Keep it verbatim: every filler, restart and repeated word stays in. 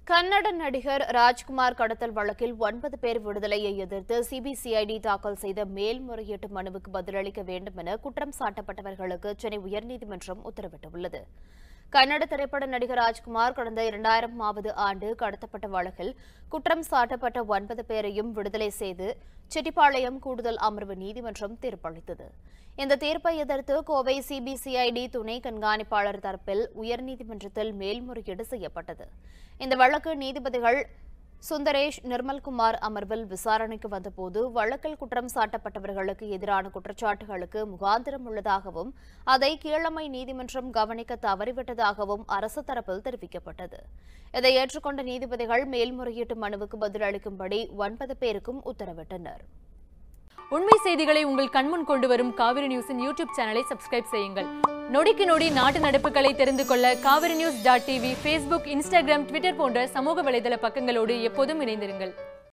கன்னட நடிகர் ராஜ்குமார் கடத்தல் வழக்கில் ஒன்பது பேர் விடுதலையை எதிர்த்து சிபிசிஐடி தாக்கல் செய்த மேல்முறையீட்டு மனுவுக்கு பதிலளிக்க வேண்டும் என குற்றம் சாட்டப்பட்டவர்களுக்கு சென்னை உயர்நீதிமன்றம் உத்தரவிட்டுள்ளது. கன்னட திரைப்பட நடிகர் ராஜ்குமார் கடந்த இரண்டாயிரமாவது ஆண்டு கடத்தப்பட்ட வழக்கில் குற்றம் சாட்டப்பட்ட ஒன்பது பேரையும் விடுதலை செய்து செட்டிப்பாளையம் கூடுதல் அமர்வு நீதிமன்றம் தீர்ப்பளித்தது. இந்த தீர்ப்பை எதிர்த்து கோவை சிபிசிஐடி துணை கண்காணிப்பாளர் தரப்பில் உயர்நீதிமன்றத்தில் மேல்முறையீடு செய்யப்பட்டது. இந்த வழக்கு நீதிபதிகள் சுந்தரேஷ், நிர்மல்குமார் அமர்வில் விசாரணைக்கு வந்தபோது வழக்கில் குற்றம் சாட்டப்பட்டவர்களுக்கு எதிரான குற்றச்சாட்டுகளுக்கு முகாந்திரம் உள்ளதாகவும் அதை கீழமை நீதிமன்றம் கவனிக்க தவறிவிட்டதாகவும் அரசு தரப்பில் தெரிவிக்கப்பட்டது. இதை ஏற்றுக்கொண்ட நீதிபதிகள் மேல்முறையீட்டு மனுவுக்கு பதிலளிக்கும்படி ஒன்பது பேருக்கும் உத்தரவிட்டனர். உண்மை செய்திகளை உங்கள் கண்முன் கொண்டு வரும் காவிரி நியூஸின் யூடியூப் சேனலை சப்ஸ்கிரைப் செய்யுங்கள். நொடிக்கு நொடி நாட்டு நடப்புகளை தெரிந்து கொள்ள Kaveri news dot TV, Facebook, Instagram, Twitter போன்ற சமூக வலைதள பக்கங்களோடு எப்போதும் இணைந்திருங்கள்.